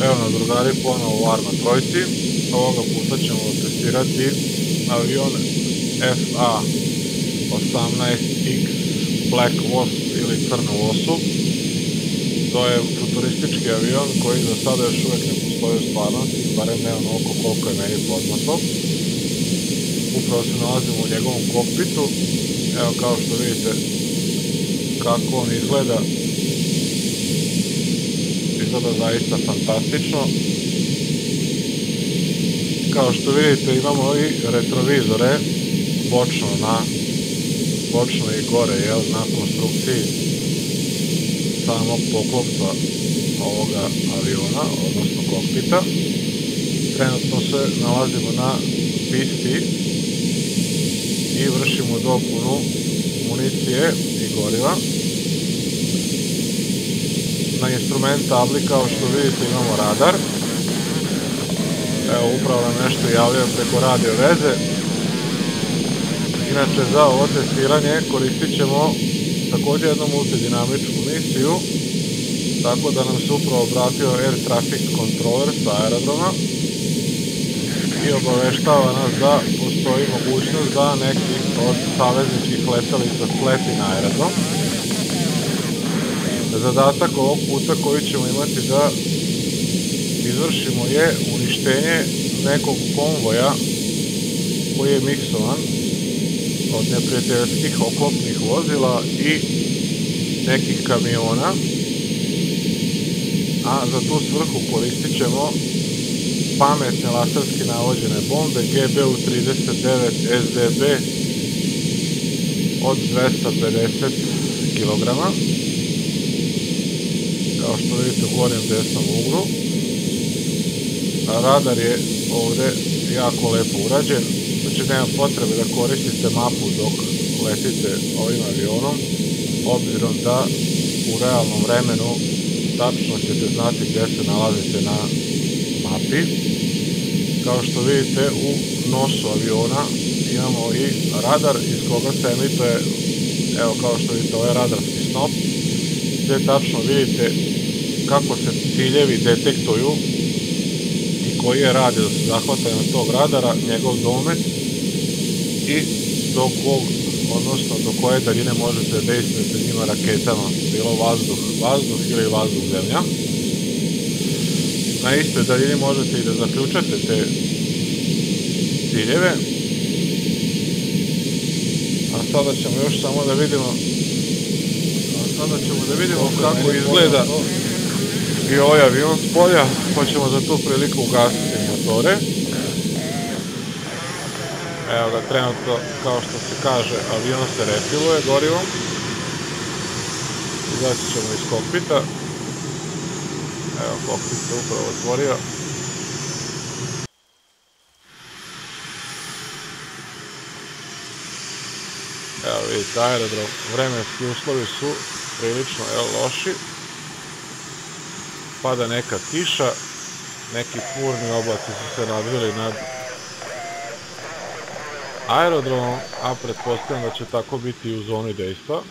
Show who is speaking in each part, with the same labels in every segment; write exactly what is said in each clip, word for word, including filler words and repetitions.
Speaker 1: Evo nas drugari ponovo u Arma trojci, ovoga puta ćemo testirati avion F A osamnaest X Black Wasp ili Crnu osu. To je futuristički avion koji za sada još uvijek ne postoji u stvarnosti, barem ne onoliko koliko je meni poznato. Upravo se nalazimo u njegovom kokpitu, evo kao što vidite kako on izgleda. Izgleda zaista fantastično. Kao što vidite imamo i retrovizore bočno na bočno i gore jel, na konstrukciji samog poklopca ovoga aviona, odnosno kokpita. Trenutno se nalazimo na pisti i vršimo dopunu municije i goriva. Na instrument tabli kao što vidite imamo radar. Evo upravo nam nešto javljaju preko radio veze. Inače za ovo testiranje koristit ćemo također jednu multidinamičku misiju, tako da nam se upravo obratio Air Traffic Controller sa aerodroma i obaveštava nas da postoji mogućnost da neki od savezničkih letelica sleti na aerodrom. Zadatak ovog puta koji ćemo imati da izvršimo je uništenje nekog konvoja koji je miksovan od neprijateljskih oklopnih vozila i nekih kamiona, a za tu svrhu koristit ćemo pametne laserski navođene bombe G B U trideset devet S D B od dvesta pedeset kilograma. Kao što vidite u gornjem desnom uglu. Radar je ovdje jako lepo urađen, znači nema potrebe da koristite mapu dok letite ovim avionom, obzirom da u realnom vremenu tačno ćete znati gdje se nalazite na mapi. Kao što vidite u nosu aviona imamo i radar iz koga se emituje, evo kao što vidite ovaj radarski snop, gdje tačno vidite kako se ciljevi detektuju i koji je radius zahvatanja tog radara, njegov domet i do kog, odnosno do koje daljine možete dejstvati njima raketama, bilo vazduh, vazduh ili vazduh zemlja. Na istoj daljini možete i da zaključate te ciljeve. A sada ćemo još samo da vidimo a sada ćemo da vidimo kako izgleda i ovaj avion s polja, pa ćemo za tu priliku ugasiti motore. Evo ga, trenutno, kao što se kaže, avion se refiluje gorivom. Izaći ćemo iz kokpita. Evo, kokpit se upravo otvorio. Evo vidite aerodrom, vremenski uslovi su prilično loši. Pada neka kiša, neki purni oblaci su se nadvili nad aerodromom, a pretpostavljam da će tako biti i u zoni dejstva.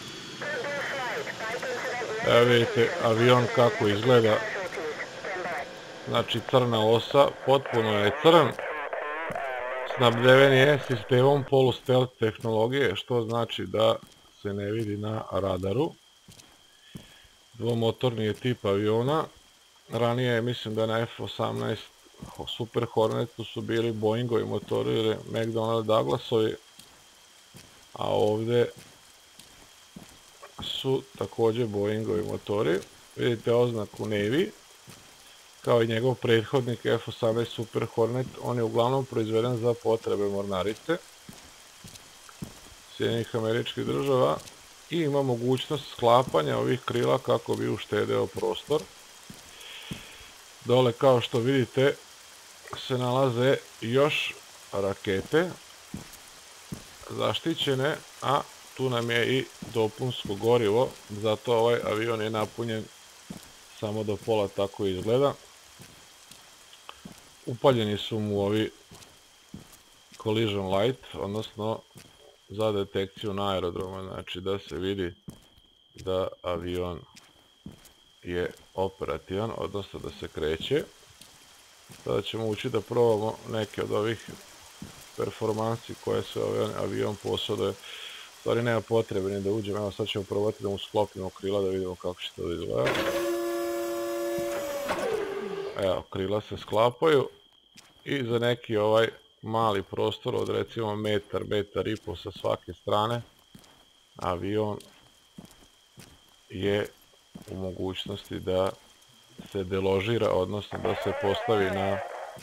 Speaker 1: Evo vidite avion kako izgleda, znači crna osa, potpuno je crn, snabdeven je sistemom polu-stealth tehnologije, što znači da se ne vidi na radaru. Dvomotorni je tip aviona. Ranije mislim da na F osamnaest Super Hornetu su bili Boeingovi motori ili McDonnell Douglasovi, a ovdje su također Boeingovi motori. Vidite oznaku Navy, kao i njegov prethodnik F osamnaest Super Hornet, on je uglavnom proizveden za potrebe mornarice Sjedinjenih Američkih Država i ima mogućnost sklapanja ovih krila kako bi uštedeo prostor. Dole kao što vidite se nalaze još rakete zaštićene, a tu nam je i dopunsko gorivo, zato ovaj avion je napunjen samo do pola, tako izgleda. Upaljeni su mu ovi collision light, odnosno za detekciju na aerodroma, znači da se vidi da avion je operativan, odnosno da se kreće. Sada ćemo ući da probamo neke od ovih performansi koje se ovaj avion posjeduje. U stvari nema potrebe ni da uđemo, evo sad ćemo probati da mu sklopimo krila da vidimo kako će to izgleda. Evo, krila se sklapaju i za neki ovaj mali prostor od recimo metar, metar i po sa svake strane avion je u mogućnosti da se deložira, odnosno da se postavi na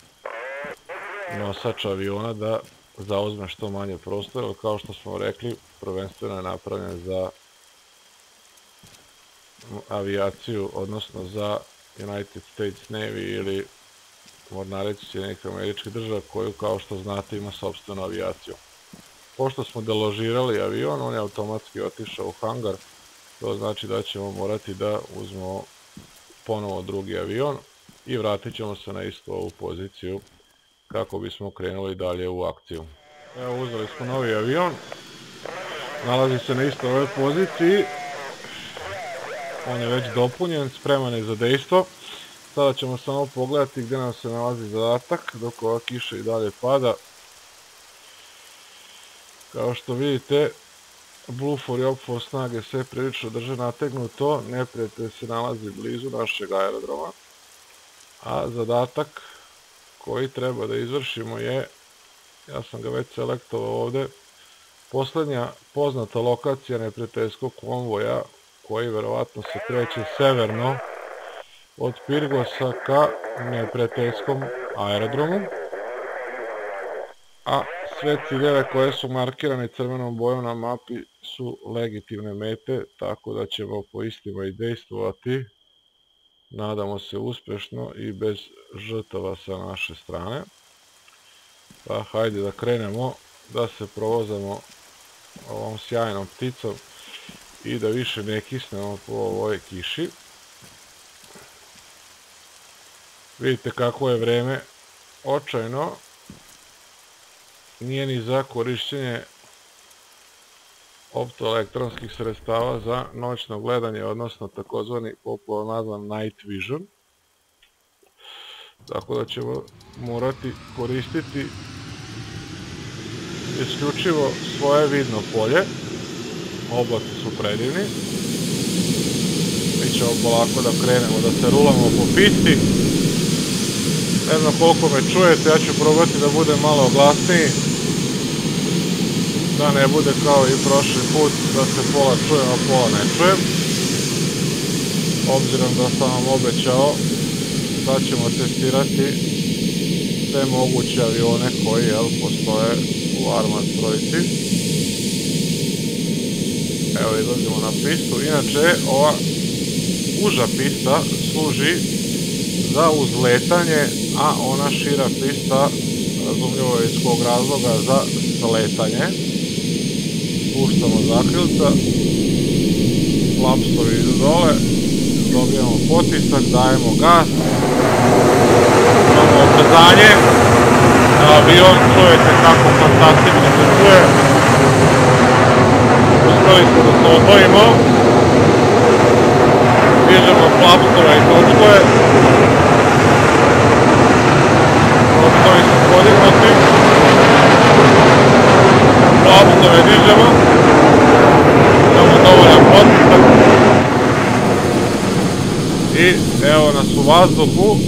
Speaker 1: nosač aviona da zauzme što manje prostora, ali kao što smo rekli, prvenstveno je napravljen za avijaciju, odnosno za United States Navy ili mornaricu Sjedinjenih Američkih Država, koju kao što znate ima sopstvenu avijaciju. Pošto smo deložirali avion, on je automatski otišao u hangar, to znači da ćemo morati da uzmemo ponovo drugi avion i vratit ćemo se na istu ovu poziciju kako bismo krenuli dalje u akciju. Evo, uzeli smo novi avion, nalazi se na istoj ovoj poziciji, on je već dopunjen, spreman je za dejstvo. Sada ćemo samo pogledati gdje nam se nalazi zadatak, dok ova kiša i dalje pada. Kao što vidite, Blufor i Opfor snage sve prilično drže nategnuto, neprijatelj se nalazi blizu našeg aerodroma, a zadatak koji treba da izvršimo je, ja sam ga već selektovao ovde, poslednja poznata lokacija neprijateljskog konvoja koji verovatno se kreće severno od Pirgosa ka neprijateljskom aerodromu, a sve ciljeve koje su markirane crvenom bojom na mapi su legitimne mete, tako da ćemo po istima i dejstvovati, nadamo se uspešno i bez žrtava sa naše strane. Pa hajde da krenemo, da se provozamo ovom sjajnom pticom i da više ne kisnemo po ovoj kiši. Vidite kako je vreme očajno, nije ni za korišćenje optoelektronskih sredstava za noćno gledanje, odnosno takozvani popularno nazvan night vision. Tako da ćemo morati koristiti isključivo svoje vidno polje. Oblaci su predivni. Mi ćemo polako da krenemo, da se rulamo po pisti. Ne znam koliko me čujete, ja ću probati da budem malo glasniji, da ne bude kao i prošli put, da se pola čujem, a pola ne čujem. Obzirom da sam vam obećao da ćemo testirati sve moguće avione koji, jel, postoje u Armat trojici. Evo, izlazimo na pistu. Inače, ova uža pista služi za uzletanje, a ona šira pista, razumljivo iz kog razloga, za sletanje. Puštamo zakrilca, flapsovi idu dole, dobijamo potisak, dajemo gas, imamo obrzanje, avion čujete kako fantastično se čuje, uspeli smo da se odvojimo, dižemo flapsove i točkove, točkovi su podignuti, flapsove dižemo, imamo dovoljan potisak i evo nas u vazduhu.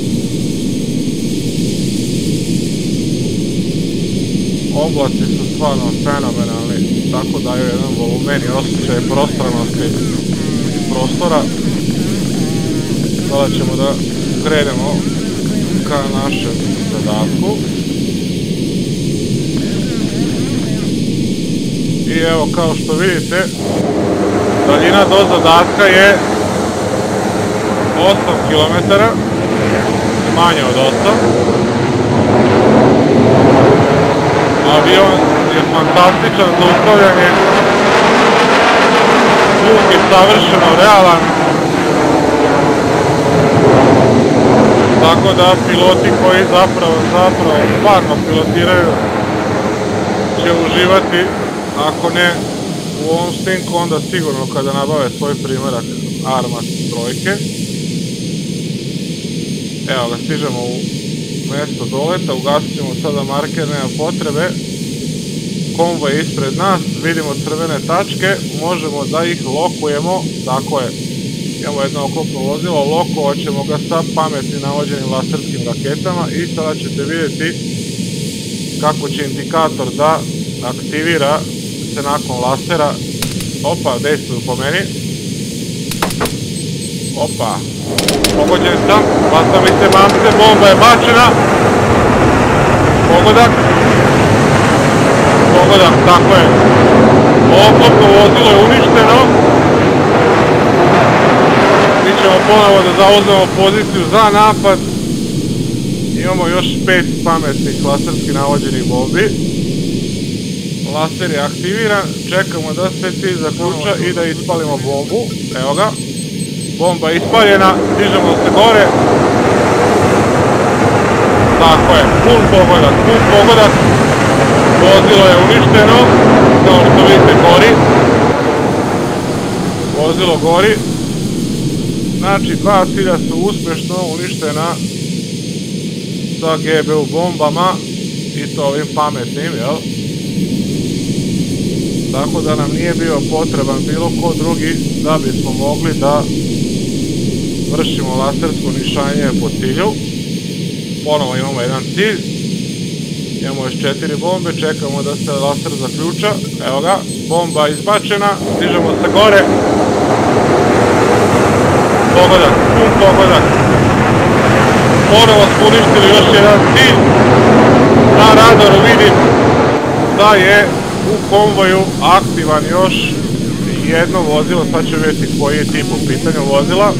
Speaker 1: Oblaci su stvarno fenomenalni, tako daju jedan volumen i osjećaj prostranosti prostora. Sada ćemo da krenemo ka našem zadatku. I evo, kao što vidite, daljina do zadatka je osam kilometara, manje od osam. Avion je fantastičan za upravljanje, zvuk je savršeno realan, tako da piloti koji zapravo, zapravo stvarno pilotiraju će uživati, ako ne u ovom snimku, onda sigurno kada nabave svoj primjerak Armat trojke. Evo ga, stižemo u mesto doleta, ugasit ćemo sada marker, nema potrebe. Konvoj je ispred nas, vidimo crvene tačke, možemo da ih lokujemo, tako je. Imamo jedno oklopno vozilo, lokovat ćemo ga sa pametnim navođenim laserskim raketama i sada ćete vidjeti kako će indikator da aktivira se nakon lasera. Opa, dejstvuju po meni. Opa, pogođen sam, bacam mi se mamce, bomba je bačena. Pogodak. Pogodak, tako je. Oklopno vozilo je uništeno. Mi ćemo ponovo da zauzmemo poziciju za napad. Imamo još pet pametnih laserski navođenih bombi. Laser je aktiviran, čekamo da se cilj zaključa i da ispalimo bombu. Evo ga. Bomba je ispaljena, dižemo se gore. Tako je, pun pogodak, pun pogodak. Vozilo je uništeno, kao što vidite gori. Vozilo gori. Znači, dva cilja su uspješno uništena sa G B U bombama i to ovim pametnim, jel? Tako da nam nije bio potreban bilo ko drugi da bismo mogli da vršimo lasersko nišanje po cilju. Ponovo imamo jedan cilj. Imamo još četiri bombe, čekamo da se laser zaključa. Evo ga, bomba izbačena, dižemo se gore. Pogodak, pun pogodak. Ponovo smo uništili još jedan cilj. Na radaru vidim da je u konvoju aktivan još jedno vozilo, sad ću vidjeti koji je tip u pitanju vozila.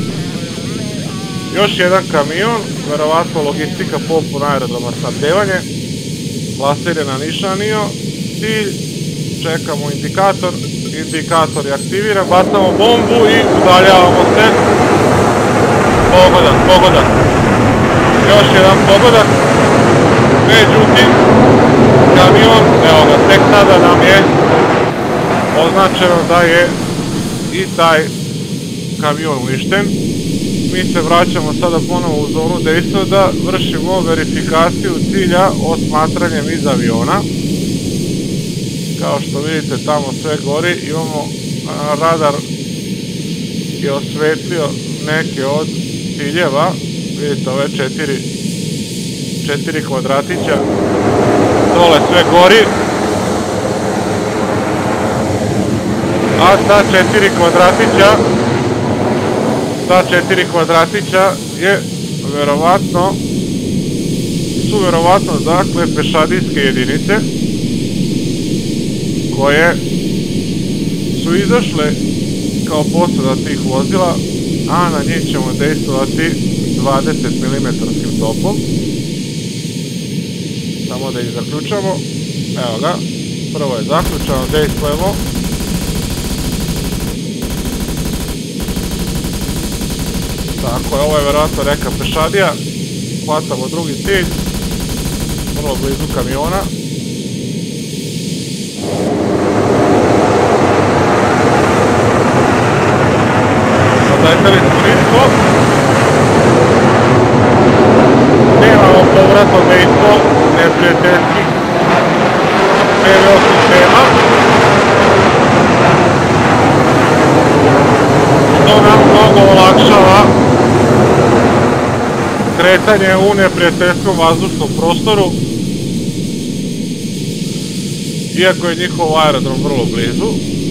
Speaker 1: Još jedan kamion, verovatno logistika popuna aerodroma snabdevanje. Laser je nanišanio, cilj, čekamo indikator, indikator je aktiviran, bacamo bombu i udaljavamo se. Pogodak, pogodak. Još jedan pogodak. Međutim, kamion, evo ga, tek sada nam je označeno da je i taj kamion uništen. Mi se vraćamo sada ponovo u zonu dejstva da vršimo verifikaciju cilja osmatranjem iz aviona. Kao što vidite, tamo sve gori, imamo radar je osvetlio neke od ciljeva. Vidite ove četiri, četiri kvadratića, dole sve gori. A ta četiri kvadratića, ta četiri kvadratića je verovatno, su verovatno dakle pešadijske jedinice koje su izašle kao posada tih vozila, a na njih ćemo dejstvovati dvadeset milimetara topom. Samo da ih zaključamo. Evo ga, prvo je zaključano, dejstvujemo. Tako je, ovo je verovatno reka pešadija. Hvatamo drugi cilj, vrlo blizu kamiona. Zaleteli smo nisko. Nemamo povratno dejstvo neprijateljskih P V O sistema, što nam mnogo olakšava kretanje u neprijateljskom vazdušnom prostoru, iako je njihov aerodrom vrlo blizu.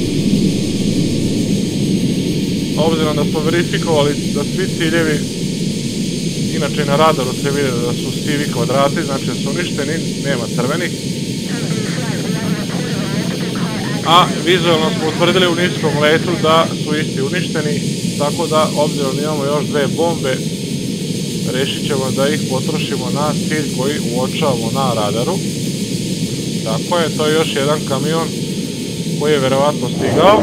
Speaker 1: Obzirom da smo verifikovali da svi ciljevi, inače na radaru se vide da su sivi kvadrati, znači da su uništeni, nema crvenih. A vizualno smo utvrdili u niskom letu da su isti uništeni, tako da obzirom imamo još dve bombe, rešit ćemo da ih potrošimo na cilj koji uočavamo na radaru. Tako je, to je još jedan kamion koji je verovatno stigao.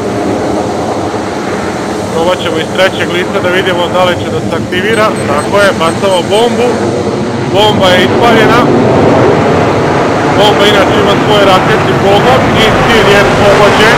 Speaker 1: Probat ćemo iz trećeg lica da vidimo da li će da se aktivira. Tako je, bacamo bombu. Bomba je ispaljena. Bomba inače ima svoj raketni pogon i cilj je pogođen.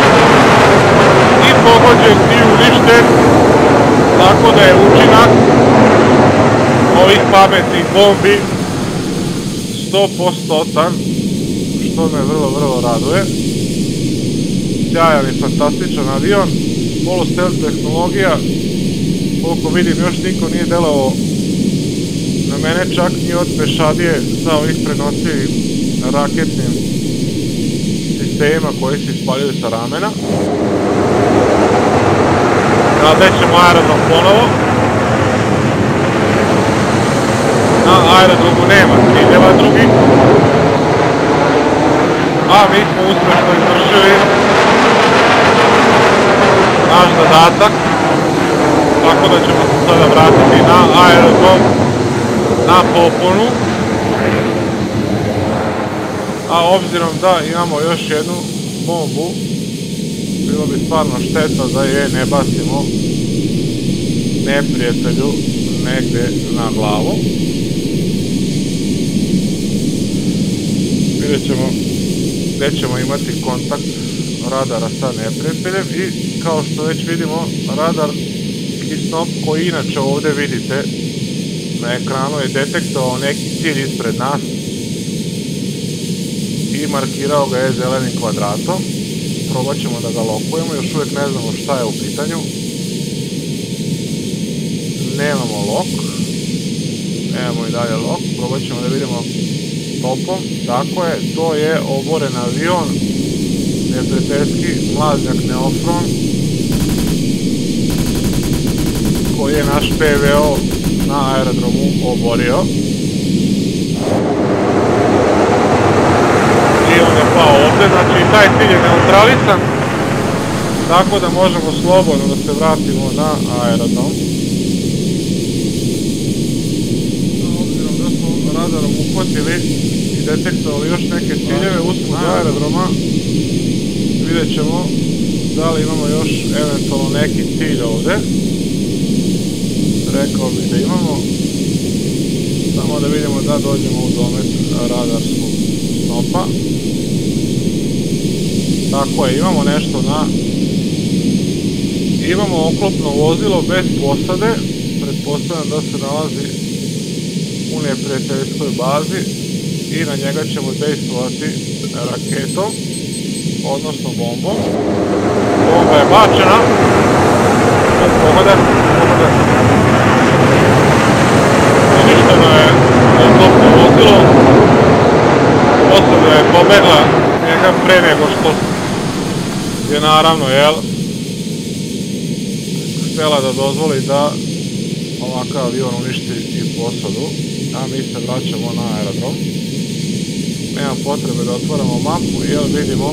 Speaker 1: I pogođen i uništen. Tako da je učinak ovih pametnih bombi sto posto, što me vrlo, vrlo raduje. Sjajan i fantastičan avion, polu-stealth tehnologija, koliko vidim još niko nije delovao na mene, čak ni od pešadije sa ovih prenosivim raketnim sistemima koji se ispaljuju sa ramena. Nadećemo aerodrom ponovo. Na aerodromu nema ciljeva drugih, a mi smo uspešno izvršili naš zadatak, tako da ćemo se sada vratiti na aerodrom na popunu. A obzirom da imamo još jednu bombu, bilo bi stvarno šteta da je ne bacimo neprijatelju negde na glavu. Vidjet ćemo gde ćemo imati kontakt radara sa neprijateljem i kao što već vidimo, radarski snop koji inače ovde vidite na ekranu je detektovao neki cilj ispred nas i markirao ga je zelenim kvadratom. Probat ćemo da ga lokujemo, još uvijek ne znamo šta je u pitanju. Nemamo lok, nemamo i dalje lok, probat ćemo da vidimo topom. Tako je, to je oboren avion, neprijateljski mlaznjak Neofron, koji je naš P V O na aerodromu oborio. I on je pao ovde, znači i taj cilj je neutralisan, tako da možemo slobodno da se vratimo na aerodrom. Obzirom da smo radarom uhvatili i detektovali još neke ciljeve usput aerodroma, vidjet ćemo da li imamo još eventualno neki cilj ovde. Rekao bih da imamo, samo da vidimo da dođemo u domet radarskog snopa. Tako je, imamo nešto na... Imamo oklopno vozilo bez posade, pretpostavljam da se nalazi u neprijateljskoj bazi i na njega ćemo dejstvovati raketom, odnosno bombom. Bomba je bačena. Pogledaj, pogledaj. Uništeno je oklopno vozilo. Posada je pobegla njega pre nego što je naravno, jel, htjela da dozvoli da ovakav avion uništi i posadu, a mi se vraćamo na aerodrom. Nema potrebe da otvoramo mapu, jer vidimo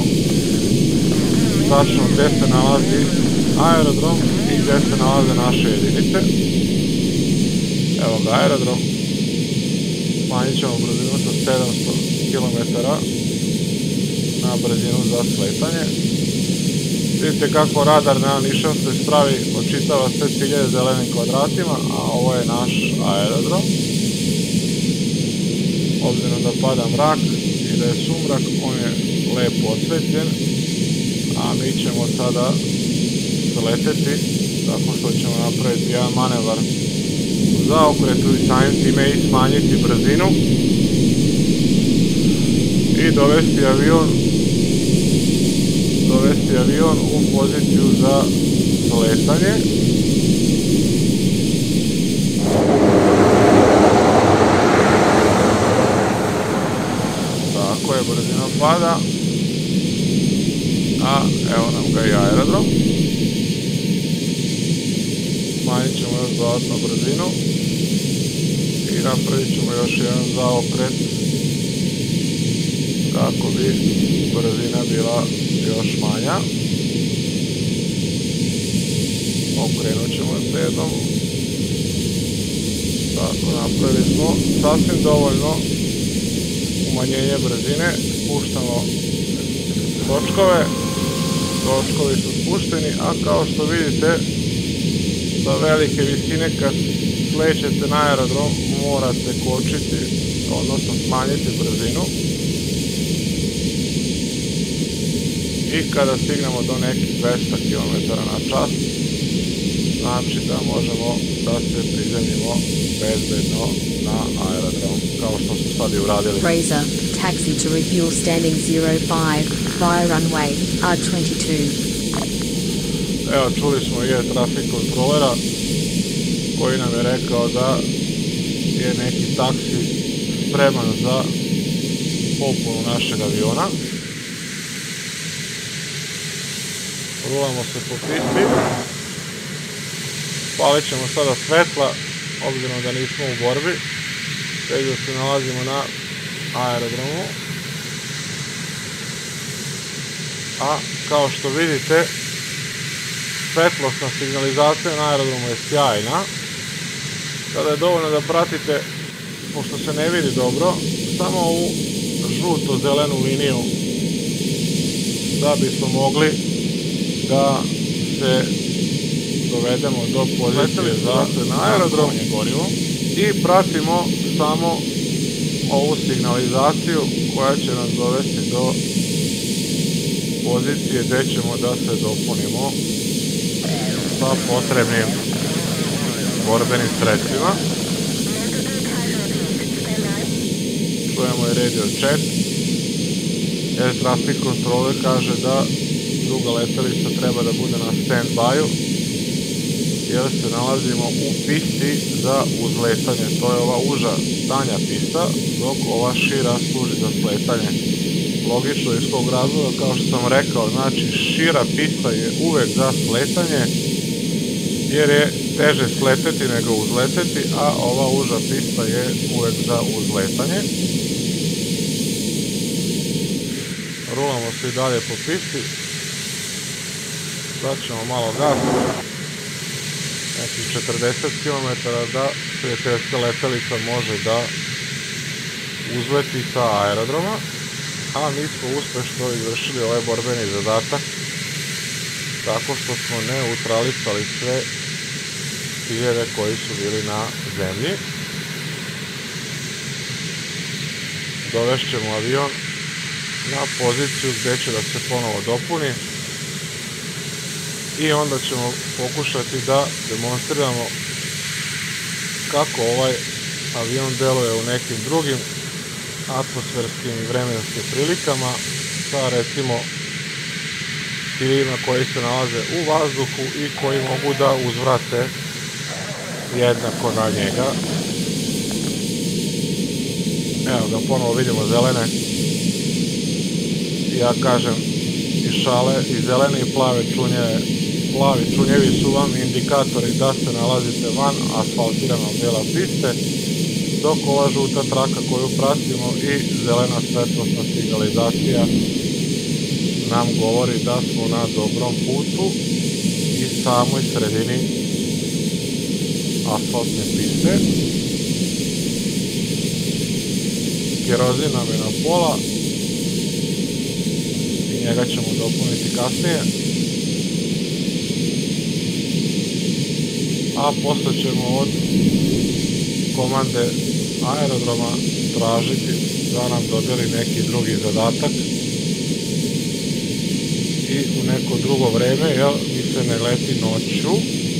Speaker 1: tačno gde se nalazi aerodrom i gde se nalaze naše jedinice. Evo ga aerodrom, smanjit ćemo brzinu sa sedamsto kilometara na brzinu za sletanje. Vidite kako radar na nišanstoj spravi očitava sve ciljeve zelenim kvadratima, a ovo je naš aerodrom. Obzirom da pada mrak i da je sumrak, on je lepo osvetljen, a mi ćemo sada sleteti tako što ćemo napraviti jedan manevar za okretu i samim time i smanjiti brzinu i dovesti avion dovesti avion u poziciju za sletanje. Tako je, brzina pada, a evo nam ga i aerodrom. Smanjit ćemo još dodatno brzinu i napravit ćemo još jedan zaokret kako bi brzina bila još manja. Okrenut ćemo se jednom. Tako, napravili smo sasvim dovoljno umanjenje brzine. Spuštamo točkove. Točkovi su spušteni, a kao što vidite, sa velike visine kad slećete na aerodrom morate kočiti, odnosno smanjiti brzinu. I kada stignemo do nekih dvesta kilometara na čas, znači da možemo da se prizemljimo bezbedno na aerodrom, kao što smo sad i uradili.
Speaker 2: Razor, taxi to refuel standing zero five, via runway R twenty-two.
Speaker 1: Evo, čuli smo i je trafik kontrolera koji nam je rekao da je neki taksi spreman za popunu našeg aviona. Rulamo se po pisti. Palit ćemo sada svetla, obzirom da nismo u borbi, već da se nalazimo na aerodromu. A kao što vidite, svetlosna signalizacija na aerodromu je sjajna. Sada je dovoljno da pratite, pošto se ne vidi dobro, samo ovu žuto-zelenu liniju da bismo mogli da se dovedemo do pozicije za na aerodrom i pratimo samo ovu signalizaciju koja će nas dovesti do pozicije gdje ćemo da se dopunimo sa potrebnim borbenim sredstvima. Čujemo i radio check. Air traffic controller kaže da druga letelica treba da bude na stand-by-u, jer se nalazimo u pisti za uzletanje. To je ova uža tanja pista, dok ova šira služi za sletanje. Logično iz kog razloga, kao što sam rekao, znači šira pista je uvek za sletanje, jer je teže sleteti nego uzleteti, a ova uža pista je uvek za uzletanje. Rulamo se i dalje po pisti. Daćemo malo gasa, nekih četrdeset kilometara, da prijateljska letelica može da uzleti sa aerodroma, a mi smo uspešno izvršili ovaj borbeni zadatak tako što smo neutralisali sve ciljeve koji su bili na zemlji. Dovešćemo avion na poziciju gdje će da se ponovo dopuni i onda ćemo pokušati da demonstriramo kako ovaj avion deluje u nekim drugim atmosferskim i vremenskim prilikama sa recimo ciljevima koji se nalaze u vazduhu i koji mogu da uzvrate jednako na njega. Evo ga, ponovo vidimo zelene. Ja kažem i šale, i zelene i plave čunjeve. Plavi čunjevi su vam indikatori da se nalazite van asfaltiranog dela piste, dok ova žuta traka koju pratimo i zelena svetlosna signalizacija nam govori da smo na dobrom putu i samoj sredini asfaltne piste. Kerozin nam je na pola i njega ćemo dopuniti kasnije, a posle ćemo od komande aerodroma tražiti da nam dodeli neki drugi zadatak i u neko drugo vreme, jer mi se ne leti noću.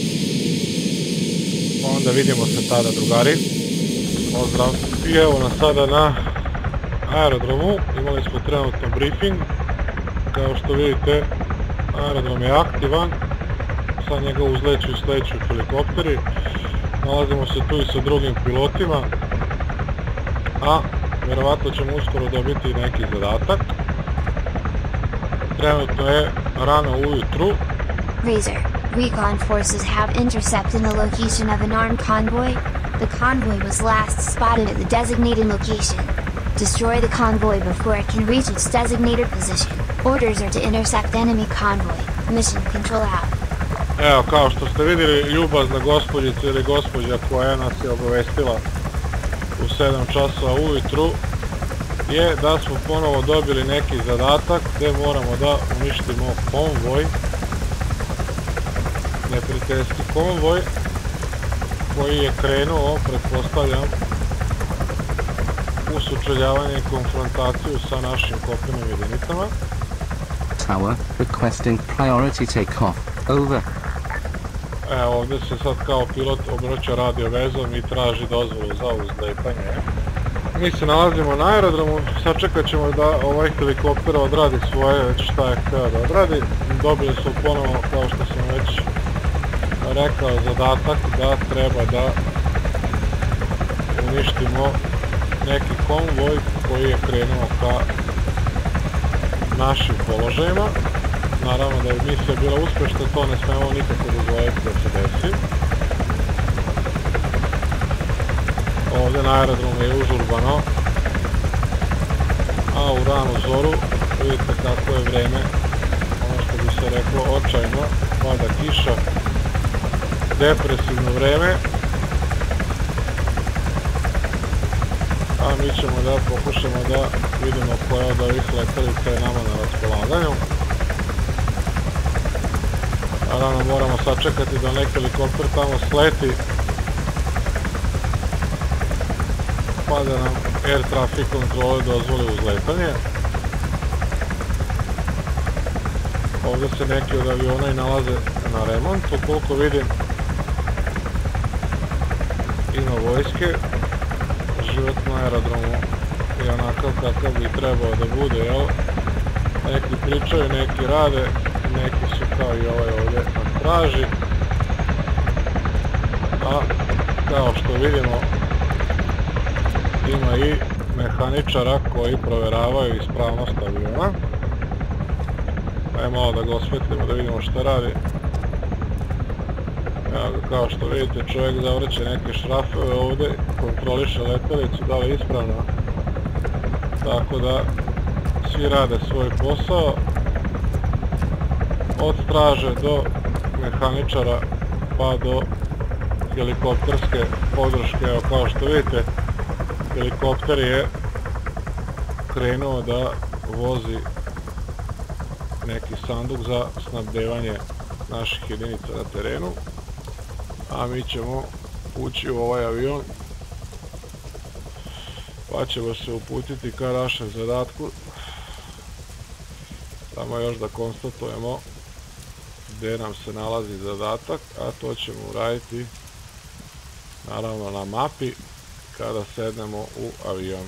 Speaker 1: Pa onda vidimo se tada, drugari. Pozdrav. I evo nas sada na aerodromu. Imali smo trenutno briefing. Kao što vidite, aerodrom je aktivan. Sa njega uzleću i sleću helikopteri. Nalazimo se tu i sa drugim pilotima, a verovatno ćemo uskoro dobiti neki zadatak. Trenutno je rano ujutru.
Speaker 3: Razor, recon forces have intercepted the location of an armed convoy. The convoy was last spotted at the designated location. Destroy the convoy before it can reach its designated position. Orders are to intercept enemy convoy. Mission control out.
Speaker 1: Evo, kao što ste vidjeli, ljubazna gospođica ili gospođa koja nas je obavestila u sedam časova ujutru je da smo ponovo dobili neki zadatak gdje moramo da uništimo konvoj, neprijateljski konvoj koji je krenuo, pretpostavljam, u sučeljavanje i konfrontaciju sa našim kopnenim jedinicama.
Speaker 4: Tower, requesting priority takeoff. Over.
Speaker 1: E, ovdje se sad kao pilot obraća radio vezom i traži dozvolu za uzletanje. Mi se nalazimo na aerodromu, sačekat ćemo da ovaj helikopter odradi svoje, već šta je htio da odradi. Dobili su ponovno, kao što sam već rekao, zadatak da treba da uništimo neki konvoj koji je krenuo ka našim položajima. Naravno da je misija bila uspješna, to ne smemo nikako dozvoliti da se desi. Ovdje na aerodromu je užurbano, a u ranu zoru vidite kako je vreme, ono što bi se reklo, očajno, pada kiša, depresivno vreme. A mi ćemo da pokušamo da vidimo koja od ovih letelica je nama na raspolaganju. Naravno moramo sačekati da neki helikopter tamo sleti, pa da nam Air Traffic Controller dozvoli uzletanje. Ovdje se neki od aviona i nalaze na remontu, koliko vidim ima vojske. Život na aerodromu je onakav kakav bi trebao da bude, jel? Neki pričaju, neki rade, neki su kao i ovaj ovdje na straži. A kao što vidimo, ima i mehaničara koji provjeravaju ispravnost aviona. Ajde malo da ga osvetlimo da vidimo što radi. Evo, kao što vidite, čovjek zavrće neke šrafove ovdje, kontroliše letelicu da li je ispravna. Tako da svi rade svoj posao, od straže do mehaničara pa do helikopterske podrške. Evo, kao što vidite, helikopter je krenuo da vozi neki sanduk za snabdevanje naših jedinica na terenu, a mi ćemo ući u ovaj avion pa ćemo se uputiti ka našem zadatku. Samo još da konstatujemo gdje nam se nalazi zadatak, a to ćemo uraditi naravno na mapi kada sednemo u avion.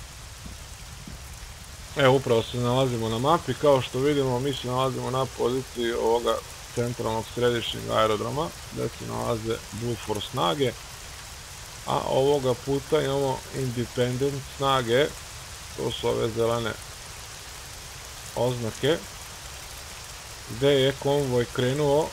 Speaker 1: Evo, upravo se nalazimo na mapi, kao što vidimo mi se nalazimo na poziciji ovoga centralnog središnjeg aerodroma gdje se nalaze Buford snage, a ovoga puta imamo Independent snage, to su ove zelene oznake, gdje je konvoj krenuo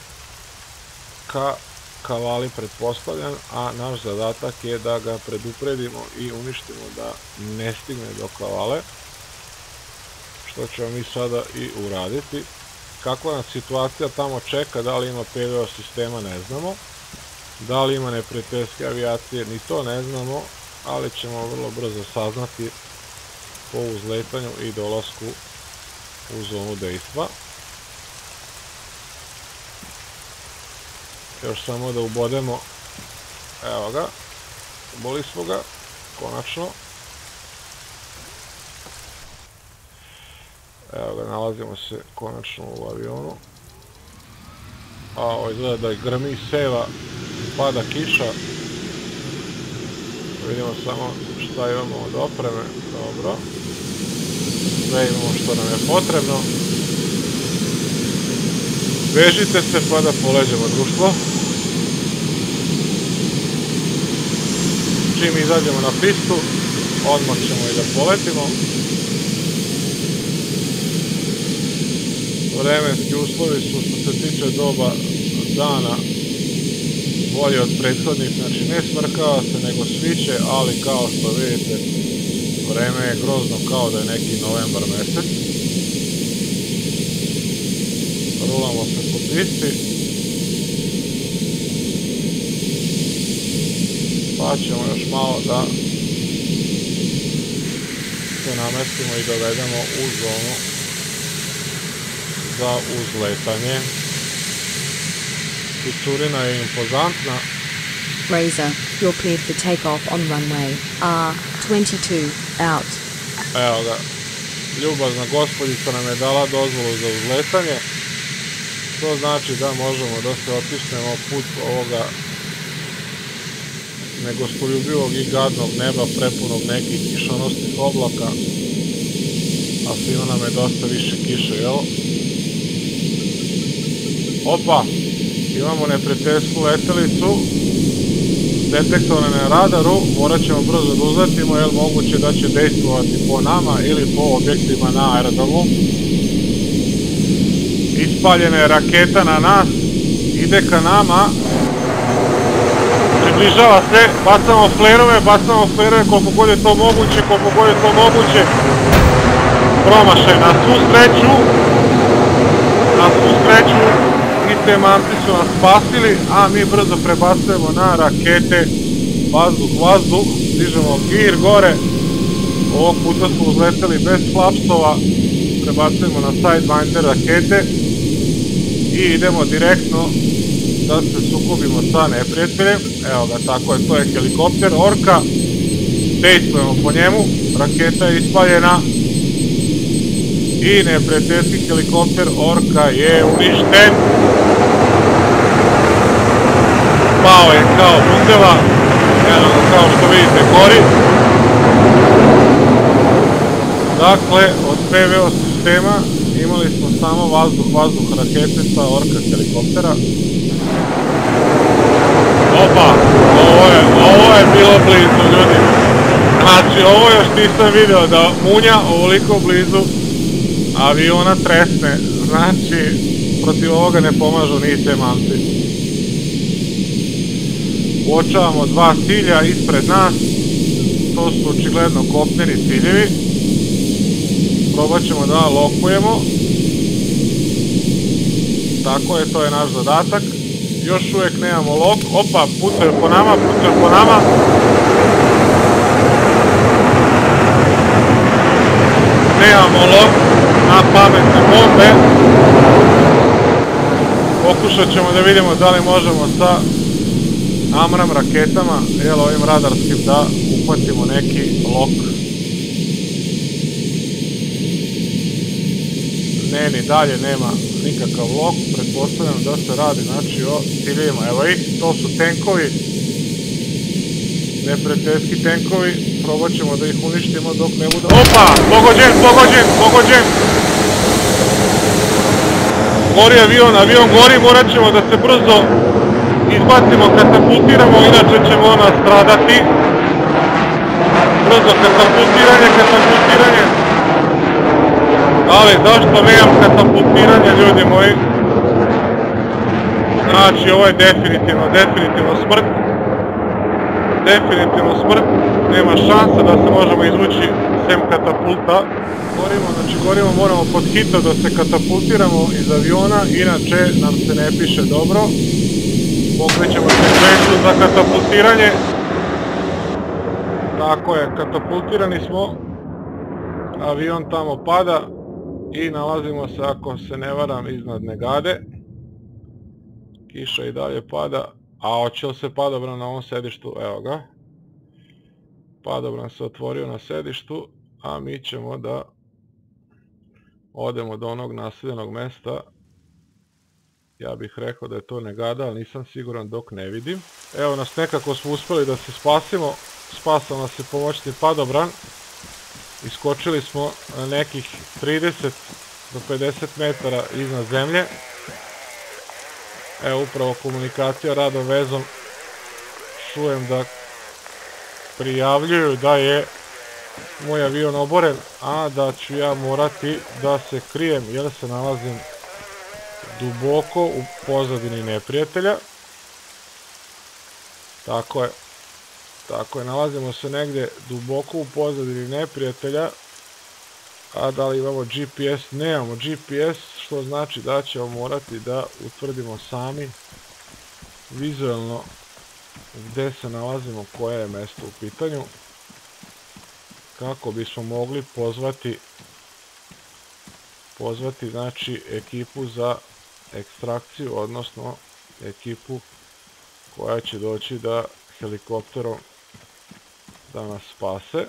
Speaker 1: ka Kavali pretpostavljan, a naš zadatak je da ga predupredimo i uništimo da ne stigne do Kavale, što ćemo mi sada i uraditi. Kakva nas situacija tamo čeka, da li ima P V O sistema ne znamo, da li ima neprijateljske avijacije ni to ne znamo, ali ćemo vrlo brzo saznati po uzletanju i dolasku u zonu dejstva. Još samo da ubodemo, evo ga, uboli smo ga, konačno. Evo ga, nalazimo se konačno u avionu. A ovo izgleda da je grmi seva, pada kiša. Vidimo samo šta imamo od opreme, dobro. Sve imamo što nam je potrebno. Vežite se pa da poleđemo, društvo. Čim izađemo na pistu, odmah ćemo i da poletimo. Vremenski uslovi su, što se tiče doba dana, bolji od prethodnih, znači ne smrkava se nego sviće, ali kao što vidite, vreme je grozno kao da je neki novembar mjesec. Rulamo se po pisti, pa ćemo još malo da se namestimo i dovedemo u zonu za uzletanje. Picurina je impozantna.
Speaker 2: Razor, you're cleared for takeoff on runway R twenty-two, out.
Speaker 1: Evo ga, ljubazna gospođica nam je dala dozvolu za uzletanje. što znači da možemo da se otisnemo put ovoga negostoljubivog i gadnog neba prepunog nekih kišonostih oblaka, a svima nam je dosta više kiše, jel? Opa, imamo neprijateljsku letelicu, detektovane na radaru, morat ćemo brzo da uzletimo, jer moguće da će dejstvovati po nama ili po objektima na aerodromu. Ispaljena je raketa na nas, ide ka nama, približava se, bacamo flerove, bacamo flerove koliko god je to moguće, koliko god je to moguće. Promašaj, na svu sreću, na svu sreću, i te mamci su nas spasili, a mi brzo prebacujemo na rakete, vazduh, vazduh, dižemo gir gore, ovog puta smo uzleteli bez flapsova, prebacujemo na Sidewinder rakete i idemo direktno da se sukobimo sa neprijateljem. Evo ga, tako je, to je helikopter Orka, dejstvujemo po njemu, raketa je ispaljena i neprijateljski helikopter Orka je uništen. Pao je kao bundeva, eno kao što vidite gori. Dakle, od P V O sistema imali smo samo vazduh, vazduh rakete sa Orka helikoptera. Opa, ovo je, ovo je bilo blizu, ljudi. Znači, ovo još nisam video da munja ovoliko blizu aviona tresne. Znači, protiv ovoga ne pomažu ni te mamci. Uočavamo dva cilja ispred nas, to su očigledno kopneni ciljevi. Probat ćemo da lokujemo. Tako je, to je naš zadatak. Još uvijek nemamo lok. Opa, pucaju po nama, pucaju po nama. Nemamo lok na pametne bombe. Pokušat ćemo da vidimo da li možemo sa Amram raketama, jel, ovim radarskim, da uhvatimo neki lok. Ne, ni dalje nema nikakav lok, pretpostavljam da se radi, znači, o ciljevima. Evo ih, to su tenkovi, neprijateljski tenkovi, probat ćemo da ih uništimo dok ne bude... Opa, pogođen, pogođen, pogođen! Gori avion, avion gori, morat ćemo da se brzo izbacimo, katapultiramo, inače ćemo nastradati. Brzo katapultiranje, katapultiranje. Ali zašto nemam katapultiranje, ljudi moji? Znači, ovo je definitivno, definitivno smrt. Definitivno smrt. Nema šanse da se možemo izvući sem katapulta. Gorimo, znači gorimo, moramo pod hitno da se katapultiramo iz aviona, inače nam se ne piše dobro. Pokrećemo sekvenciju za katapultiranje. Tako je, katapultirani smo. Avion tamo pada i nalazimo se, ako se ne varam, iznad Negade. Kiša i dalje pada. A hoće li se padobran na ovom sedištu? Evo ga. Padobran se otvorio na sedištu, a mi ćemo da odemo do onog naseljenog mesta. Ja bih rekao da je to Negada, ali nisam siguran dok ne vidim. Evo nas, nekako smo uspeli da se spasimo. Spasao nas je pomoćni padobran. Iskočili smo na nekih trideset do pedeset metara iznad zemlje. Evo upravo komunikacija radom vezom. Čujem da prijavljuju da je moj avion oboren, a da ću ja morati da se krijem jer se nalazim duboko u pozadini neprijatelja. Tako je. Tako je, nalazimo se negde duboko u pozadini neprijatelja. A da li imamo G P S? Nemamo G P S, što znači da ćemo morati da utvrdimo sami vizualno gde se nalazimo, koje je mesto u pitanju, kako bismo mogli pozvati pozvati znači ekipu za ekstrakciju, odnosno ekipu koja će doći da helikopterom da nas spase.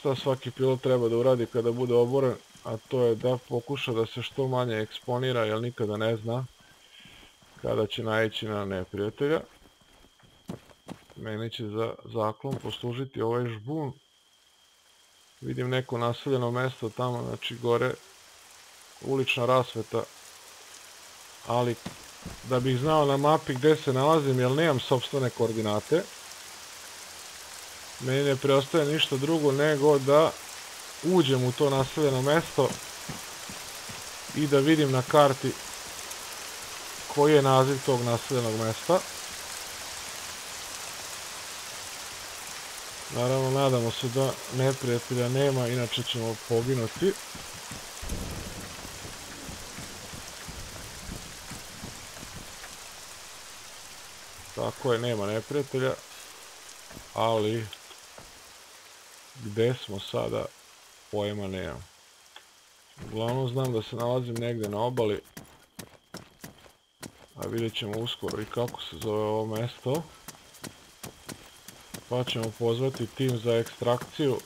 Speaker 1: šta svaki pilot treba da uradi kada bude oboren, a to je da pokuša da se što manje eksponira, jer nikada ne zna kada će naići na neprijatelja. Meni će za zaklon poslužiti ovaj žbun. Vidim neko naseljeno mesto tamo, znači gore ulična rasveta, ali da bih znao na mapi gde se nalazim, jer nemam sopstvene koordinate, meni ne preostaje ništa drugo nego da uđem u to naseljeno mesto i da vidim na karti koji je naziv tog naseljenog mesta. Naravno, nadamo se da neprijatelja nema, inače ćemo poginuti. Tako je, nema neprijatelja, ali gde smo sada, pojma nemam. Uglavnom znam da se nalazim negde na obali, a vidjet ćemo uskoro i kako se zove ovo mesto. Pa ćemo pozvati tim za ekstrakciju,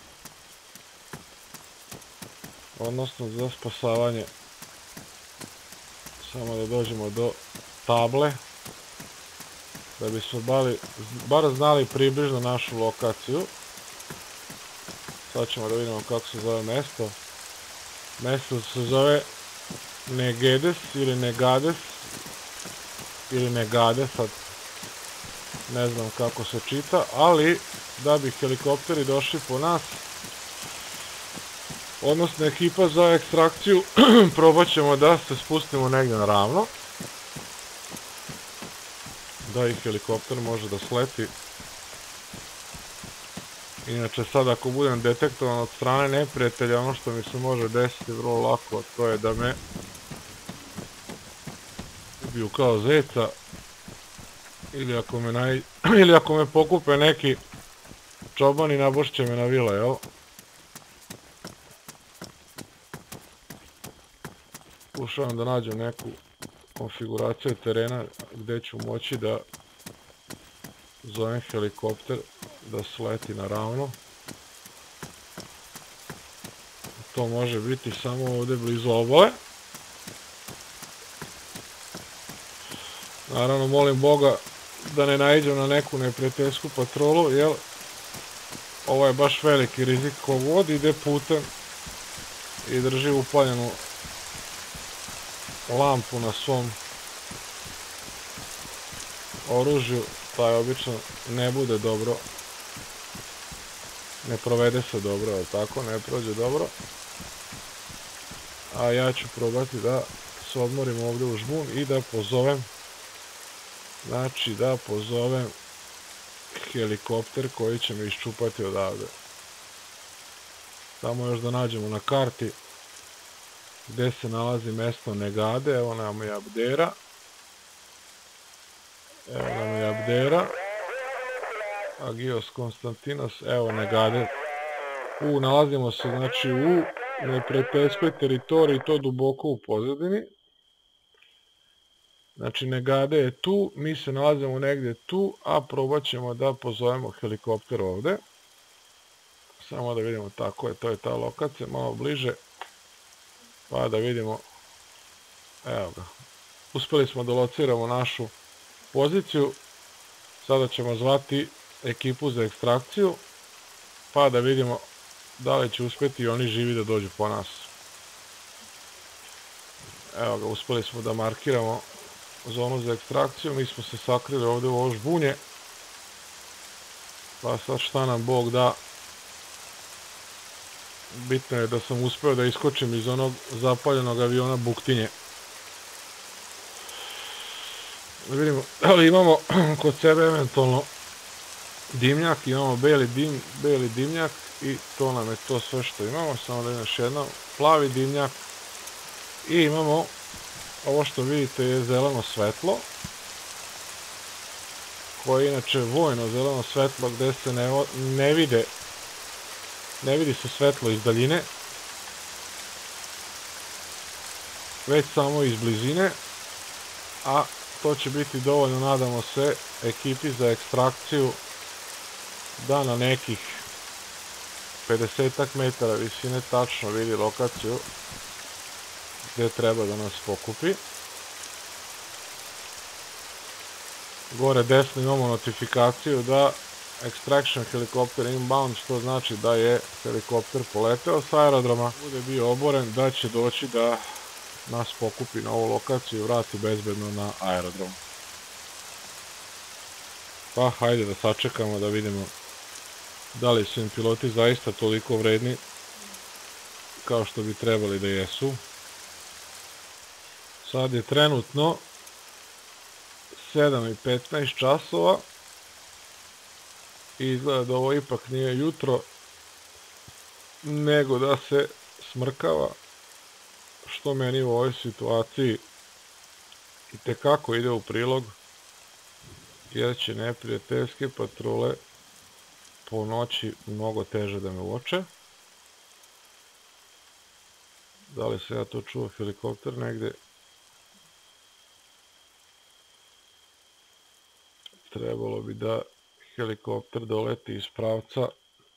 Speaker 1: odnosno za spasavanje. Samo da dođemo do table, da bismo bar znali približno našu lokaciju. Sad ćemo da vidimo kako se zove mesto. Mesto se zove Negedes ili Negades ili Negade, sad ne znam kako se čita, ali da bi helikopteri došli po nas, odnosno ekipa za ekstrakciju, probat ćemo da se spustimo negdje na ravno, da i helikopter može da sleti. Inače sad ako budem detektovan od strane neprijatelja, ono što mi se može desiti vrlo lako, to je da me ubiju kao zeca, ili ako me naj... ili ako me pokupe neki čobani, nabošće me na vila, jel? Pokušavam da nađem neku konfiguraciju terena gde ću moći da zovem helikopter da sleti na ravno. To može biti samo ovde blizu obale. Naravno, molim Boga da ne naiđem na neku neprijateljsku patrolu, jer ovo je baš veliki rizik. Ko god ide putem i drži upaljenu lampu na svom oružju, taj obično ne bude dobro, ne provede se dobro, ali tako, ne prođe dobro. A ja ću probati da se odmorim ovdje u žbun i da pozovem, znači da pozovem helikopter koji će me iščupati odavde. Samo još da nađemo na karti gde se nalazi mesto Negade. Evo nam je Abdera. Evo nam je Abdera. Agios Konstantinos, evo Negade. U, nalazimo se znači u neprijateljskoj teritoriji, to duboko u pozadini. Znači Negade je tu, mi se nalazimo negdje tu, a probat ćemo da pozovemo helikopter ovde. Samo da vidimo, tako je, to je ta lokacija, malo bliže. Pa da vidimo, evo ga. Uspeli smo da lociramo našu poziciju. Sada ćemo zvati ekipu za ekstrakciju, pa da vidimo da li će uspjeti i oni živi da dođu po nas. Evo ga, uspeli smo da markiramo zonu za ekstrakciju, mi smo se sakrili ovdje u ovo žbunje, pa sad šta nam Bog da. Bitno je da sam uspeo da iskočim iz onog zapaljenog aviona Buktinje. Da vidimo, ali imamo kod sebe eventualno dimnjak, imamo beli dim, beli dimnjak i to nam je to sve što imamo. Samo da imamo još jedno, plavi dimnjak i imamo ovo što vidite je zeleno svetlo, koje je inače vojno zeleno svetlo gde se ne, ne vide ne vidi se svetlo iz daljine, već samo iz blizine, a to će biti dovoljno, nadamo se, ekipi za ekstrakciju da na nekih pedesetak metara visine tačno vidi lokaciju gdje treba da nas pokupi. Gore desno imamo notifikaciju da extraction helikopter inbound, što znači da je helikopter poleteo s aerodroma. Bude bio oboren da će doći da nas pokupi na ovu lokaciju i vrati bezbedno na aerodrom. Pa hajde da sačekamo da vidimo da li su im piloti zaista toliko vredni kao što bi trebali da jesu. Sad je trenutno sedam i petnaest časova i izgleda da ovo ipak nije jutro, nego da se smrkava, što meni u ovoj situaciji itekako ide u prilog, jer će neprijateljske patrole po noći mnogo teže da me uoče. Da li se ja to čuo helikopter negde? Trebalo bi da helikopter doleti iz pravca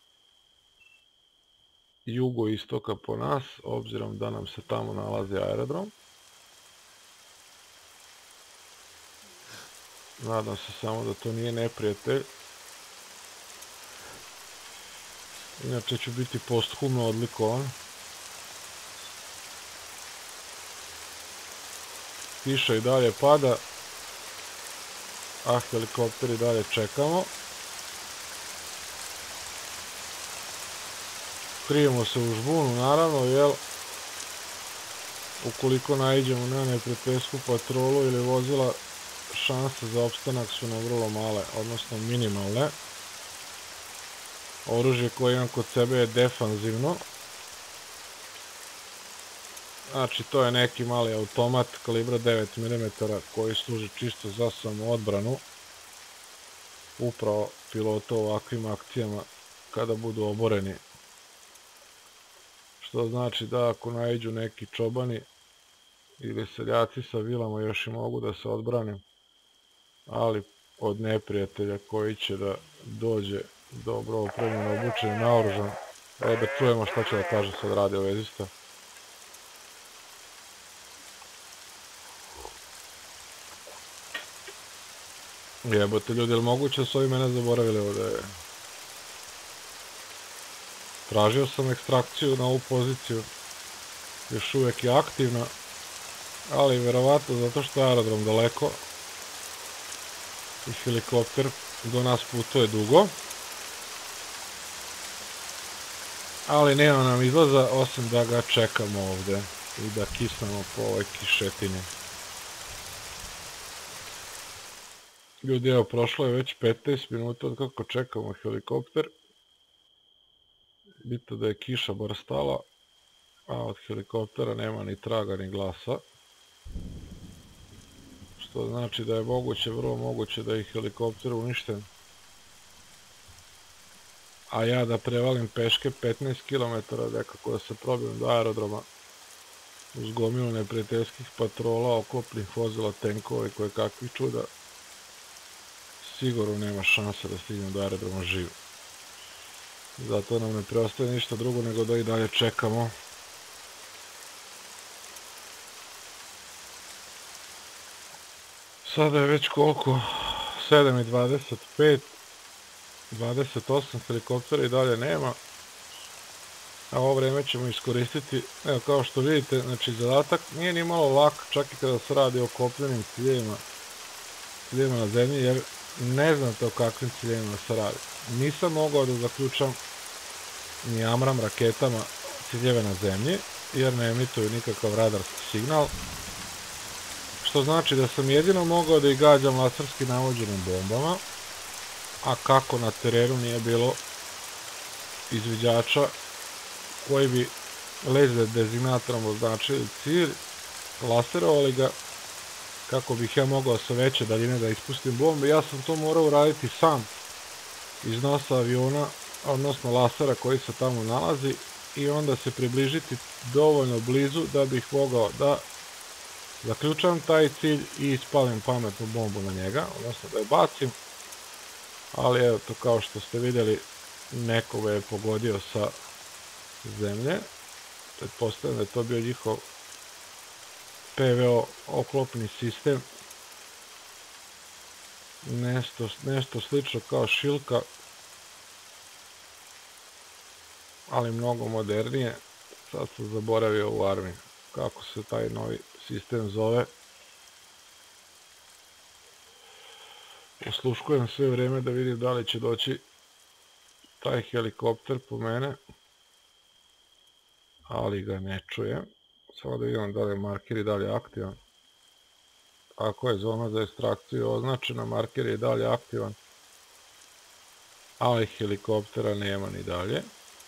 Speaker 1: jugoistoka po nas, obzirom da nam se tamo nalazi aerodrom. Nadam se samo da to nije neprijatelj. Inače ću biti posthumno odlikovan. Kiša i dalje pada, a helikopter i dalje čekamo. Krijemo se u žbunu, naravno, jer ukoliko naiđemo na neprijateljsku patrolu ili vozila, šanse za opstanak su nam vrlo male, odnosno minimalne. Oružje koje imam kod sebe je defanzivno. Znači, to je neki mali automat kalibra devet milimetara koji služi čisto za samoodbranu. Upravo pilota u ovakvim akcijama kada budu oboreni. Što znači da ako naiđu neki čobani ili seljaci sa vilama još i mogu da se odbrane, ali od neprijatelja koji će da dođe dobro opremljen, obučen, naoružan. Evo da čujemo šta će da kaže sad radio vezista. Jebote ljudi, je li moguće da su ovi mene zaboravili ovdje? Tražio sam ekstrakciju na ovu poziciju, još uvijek je aktivna, ali verovatno zato što je aerodrom daleko i helikopter do nas putuje dugo. Ali nema nam izlaza osim da ga čekamo ovdje i da kisnemo po ovoj kišetini. Ljudi, evo, prošlo je već petnaest minuta od kako čekamo helikopter. Bitno da je kiša bar stala, a od helikoptera nema ni traga ni glasa. Što znači da je moguće, vrlo moguće da je helikopter uništen. A ja da prevalim peške petnaest kilometara nekako da se probijem do aerodroma uz gomilu neprijateljskih patrola, oklopnih vozila, tenkova i koje kakvih čuda. Sigurno nema šanse da stignem do aerodroma živ. Zato nam ne preostaje ništa drugo nego da i dalje čekamo. Sada je već koliko? sedam i dvadeset pet. dvadeset osam helikoptera i dalje nema. A ovo vreme ćemo iskoristiti. Evo, kao što vidite, znači zadatak nije ni malo lak, čak i kada se radi o kopljenim ciljevima, ciljevima na zemlji, jer ne znate o kakvim ciljevima se radi. Nisam mogao da zaključam ni Amram raketama ciljeve na zemlji, jer ne emituju nikakav radarski signal. Što znači da sam jedino mogao da ih gađam laserski navođenim bombama, a kako na terenu nije bilo izviđača koji bi laser dezignatorom označili cilj, laserovali ga, kako bih ja mogao sa veće daljine da ispustim bombe. Ja sam to morao uraditi sam iz nosa aviona, odnosno lasera koji se tamo nalazi, i onda se približiti dovoljno blizu da bih mogao da zaključam taj cilj i ispalim pametnu bombu na njega, odnosno da je bacim. Ali evo to, kao što ste vidjeli, nekoga je pogodio sa zemlje. Pretpostavljam da je to bio njihov P V O oklopni sistem. Nešto, nešto slično kao šilka, ali mnogo modernije. Sad sam zaboravio u armiji kako se taj novi sistem zove. Osluškujem sve vreme da vidim da li će doći taj helikopter po mene, ali ga ne čujem. Samo da vidim da li je marker i dalje aktivan. Ako je zona za ekstrakciju označena, marker je i dalje aktivan, ali helikoptera nema ni dalje.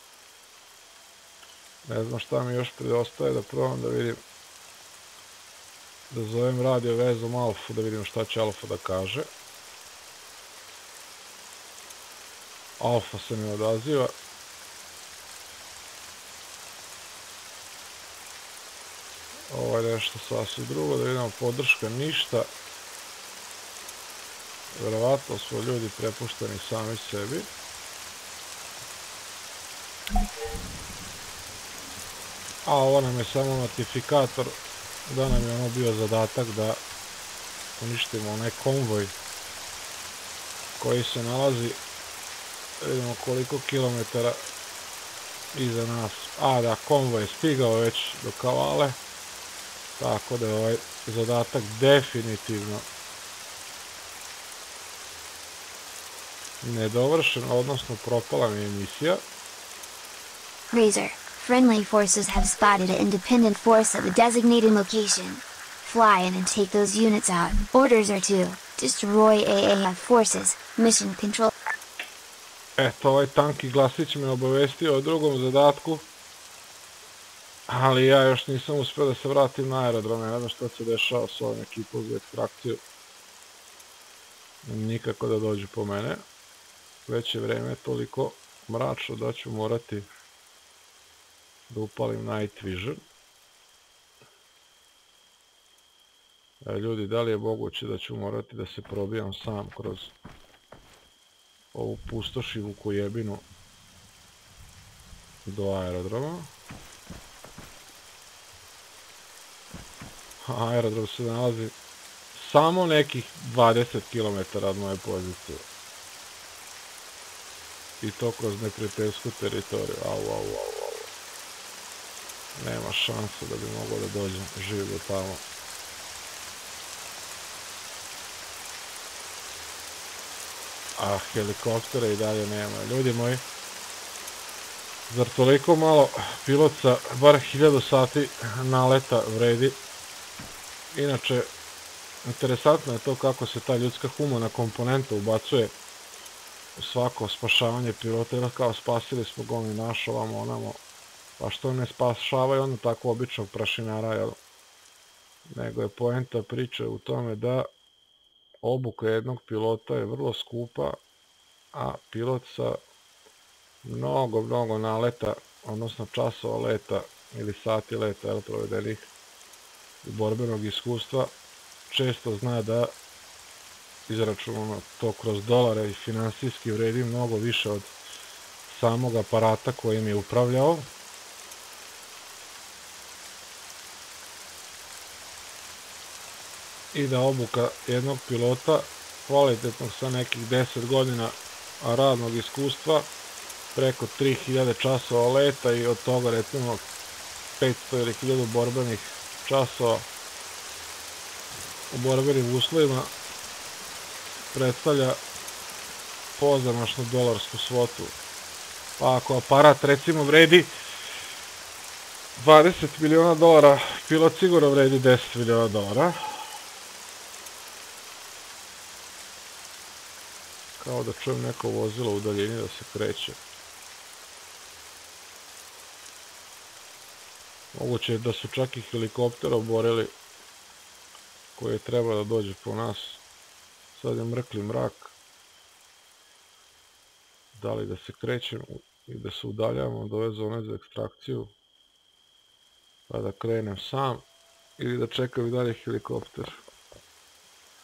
Speaker 1: Ne znam šta mi još preostaje, da probam da vidim, da zovem radio vezom Alfu, da vidim šta će Alfa da kaže. Alfa se ne odaziva. Ovo je nešto sasvim drugo, da vidimo podrška ništa. Verovatno su ljudi prepušteni sami sebi. A ovo nam je samo notifikator da nam je ono bio zadatak da uništimo onaj konvoj koji se nalazi, vidimo koliko kilometara iza nas. A da, konvoj je stigao već do Kavale, tako da je ovaj zadatak definitivno nedovršen, odnosno propala mi je misija.
Speaker 3: Razor, friendly forces have spotted an independent force at the designated location. Fly in and take those units out. Orders are to destroy A A F forces. Mission control.
Speaker 1: Eto, ovaj tanki glasić me obavestio o drugom zadatku, ali ja još nisam uspio da se vratim na aerodrom. Ne znam što se dešava s ovim ekipom za ekstrakciju. Nikako da dođu po mene. Već je vreme toliko mračno da ću morati da upalim Night Vision. E, ljudi, da li je moguće da ću morati da se probijam sam kroz ovu pustošivu kojebinu do aerodroma? Aerodrom se nalazi samo nekih dvadeset kilometara od moje pozicije. I to kroz neprijateljsku teritoriju. Au, au, au, au. Nema šanse da bi mogao da dođem živ do tamo. A helikoptera i dalje nema. Ljudi moji, zar toliko malo pilot sa bar hiljadu sati naleta vredi? Inače, interesantno je to kako se ta ljudska humana komponenta ubacuje u svako spašavanje pilota. Ili kao spasili smo ga oni naš, ovamo, onamo. Pa što ne spašavaju ono tako običnog prašinara, jel? Nego je poenta priče u tome da obuka jednog pilota je vrlo skupa, a pilot sa mnogo, mnogo naleta, odnosno časova leta ili sati leta, jel, provedenih i borbenog iskustva, često zna da izračunamo to kroz dolare i finansijski vredi mnogo više od samog aparata kojim je upravljao. I da obuka jednog pilota kvalitetnog sa nekih deset godina radnog iskustva, preko tri hiljade časova leta i od toga recimo petsto ili hiljadu borbenih časova u borbenim uslovima, predstavlja pozamašnu dolarsku svotu. Pa ako aparat recimo vredi dvadeset miliona dolara, pilot sigurno vredi deset miliona dolara. Kao da čujem neko vozilo u daljini da se kreće. Moguće je da su čak i helikopter oborili koji je trebao da dođe po nas. Sad je mrkli mrak. Da li da se krećem i da se udaljavamo od ove zone za ekstrakciju, pa da krenem sam, ili da čekam i dalje helikopter.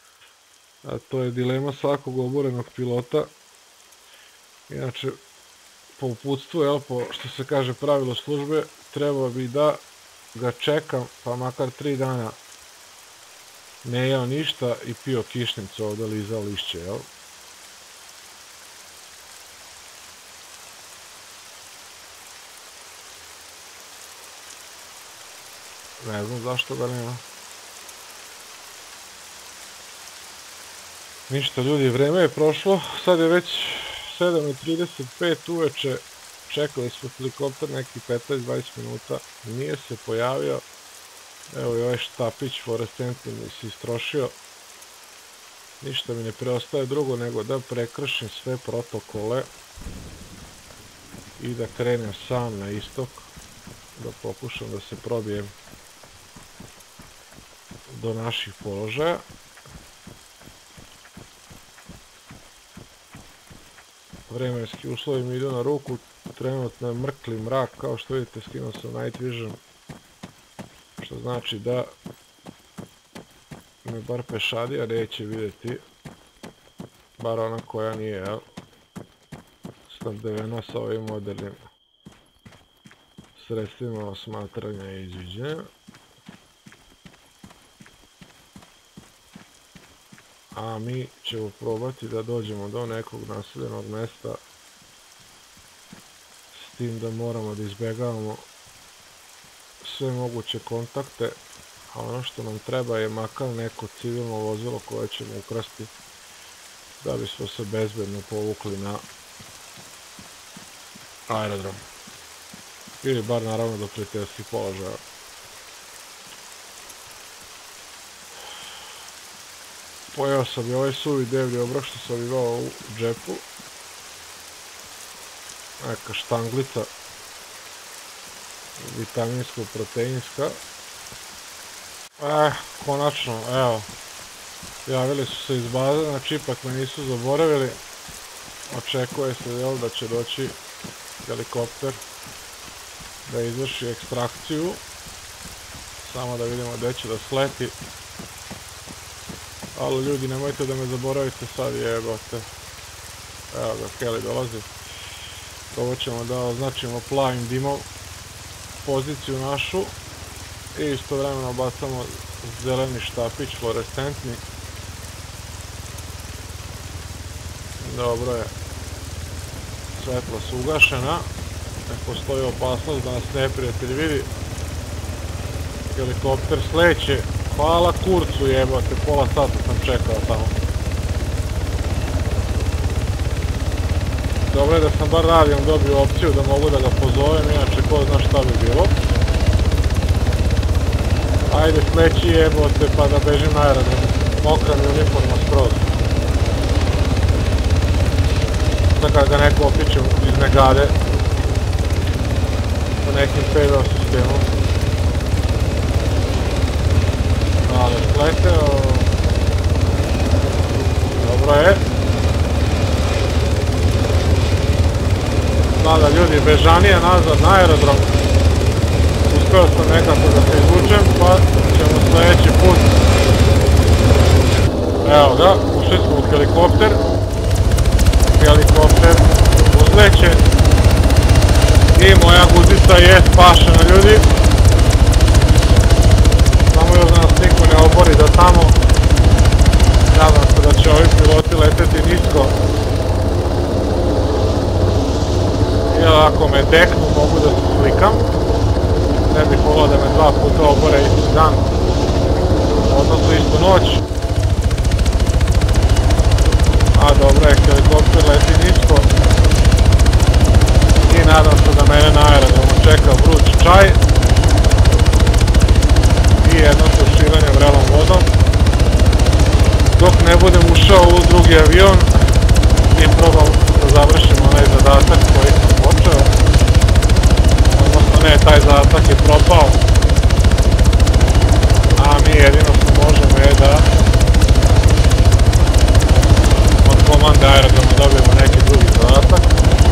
Speaker 1: A to je dilema svakog oborenog pilota. Inače, po uputstvu, jel, po što se kaže pravilo službe, trebao bi da ga čekam, pa makar tri dana ne jeo ništa i pio kišnicu ovdje, lizao lišće, jel? Ne znam zašto ga nema. Ništa ljudi, vreme je prošlo, sad je već sedam i trideset pet uveče, čekali smo helikopter neki petnaest do dvadeset minuta, nije se pojavio. Evo i ovaj štapić fluorescentni mi se istrošio. Ništa mi ne preostaje drugo nego da prekršim sve protokole i da krenem sam na istok, da pokušam da se probijem do naših položaja. Vremenski uslovi mi idu na ruku, trenutno je mrkli mrak, kao što vidite skinuo sam Night Vision, što znači da me bar pešadija neće vidjeti, bar ona koja nije, jel, snabdevena sa ovim modernim sredstvima osmatranja i izviđenja. A mi ćemo probati da dođemo do nekog naseljenog mjesta, s tim da moramo da izbjegavamo sve moguće kontakte, a ono što nam treba je makar neko civilno vozilo koje ćemo ukrasti da bismo se bezbedno povukli na aerodrom. Ili bar naravno do prijateljskih položaja. Pojeo sam i ovaj suvi devlji obrok što sam imao u džepu. Neka štanglica vitaminsko-proteinska. Eh, konačno, evo. Javili su se iz baze, znači ipak me nisu zaboravili. Očekuje se, jel, da će doći helikopter da izvrši ekstrakciju. Samo da vidimo gdje će da sleti. Ali ljudi, nemojte da me zaboravite, sad jebate. Evo ga, Kelly dolazi. Ovo ćemo da označimo plavim dimom poziciju našu i istovremeno bacamo zeleni štapić, fluorescentni. Dobro je. Svetla su ugašena. Ne postoji opasnost da nas neprijatelj vidi. Helikopter sleće. Hvala kurcu jebate, pola sata sam čekao tamo. Dobro je da sam bar radijom dobio opciju da mogu da ga pozovem, inače ko zna šta bi bilo. Ajde sleći jebote pa da bežim na aerodrom. Mokra mi uniforma skroz. Sad kad ga neko opičem iz negade sa nekim payload sistemom. Ali sleteo. Dobro je. Sada ljudi, bežanije nazad na aerodrom. Uspeo sam nekako da se izvučem, pa ćemo sljedeći put. Evo ga, ušli smo u helikopter. Helikopter uzleće. I moja guzica je spašena, ljudi. Samo još da nas niko ne obori da tamo. Nadam se da će ovi piloti leteti nisko. Jer ako me deknu mogu da se slikam. Ne bih volao da me dva puta obore isti dan. Odnosno istu noć. A dobro je, helikopter leti nisko. I nadam se da mene na aerodromu čeka vruć čaj. I jedno tuširanje vrelom vodom. Dok ne budem ušao u drugi avion i probam da završim onaj zadatak koji sam počeo. Odnosno ne, taj zadatak je propao. A mi jedino što možemo je da od komande aerodroma dobijemo neki drugi zadatak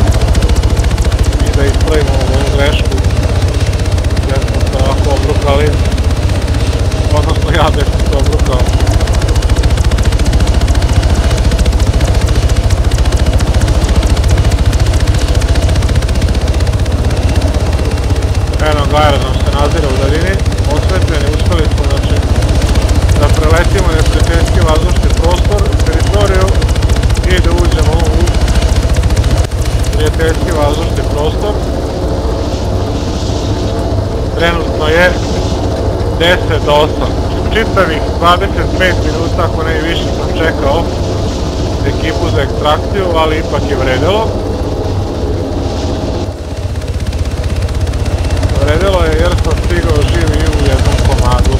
Speaker 1: i da ispravimo ovu grešku jer smo se ovako obrukali. Odnosno ja da sam se obrukao. aerodrom se nazire u daljini, osvetljeni, uspeli smo znači da preletimo neprijateljski vazdušni prostor, teritoriju i da uđemo u prijateljski vazdušni prostor. Trenutno je deset do osam, čitavih dvadeset pet minuta, ako ne i više, sam čekao ekipu za ekstrakciju, ali ipak je vredilo. Vredilo je jer sam stigao živ i u jednom komadu.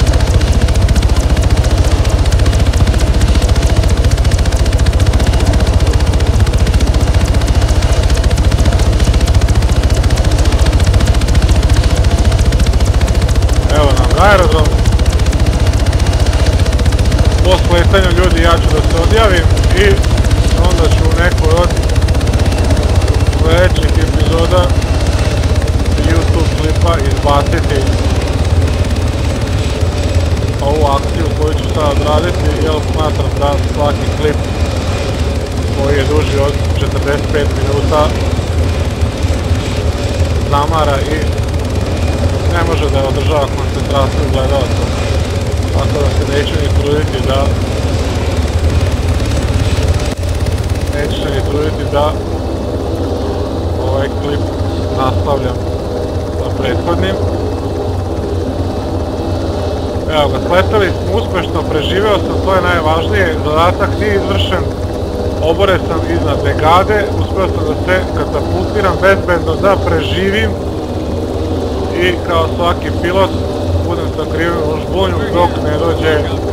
Speaker 1: Evo nam aerodrom. Po sletanju ljudi ja ću da se odjavim i onda ću u nekoj od sledećih epizoda YouTube klipa izbaciti ovu akciju koju ću sad odraditi, jer smatram da svaki klip koji je duži od četrdeset pet minuta zamara i ne može da održava koncentraciju gledalaca, tako da se neću ni truditi da neću se ni truditi da ovaj klip nastavljam sa prethodnim. Evo ga, sletali smo uspešno, preživeo sam, to je najvažnije, zadatak nije izvršen, obore sam iznad Negade, uspeo sam da se katapultiram bezbedno, da preživim i kao svaki pilot budem sakriven u žbunju dok ne dođe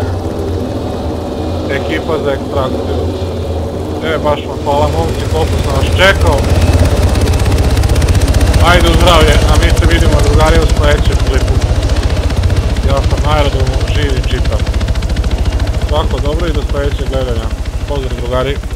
Speaker 1: ekipa za ekstrakciju. E, baš vam hvala momci, koliko sam vas čekao. Ajde u zdravlje, a mi se vidimo drugari u sledećem klipu. Ja sam na aerodromu, živ i čitam. Svako dobro i do sledećeg gledanja. Pozdrav drugari.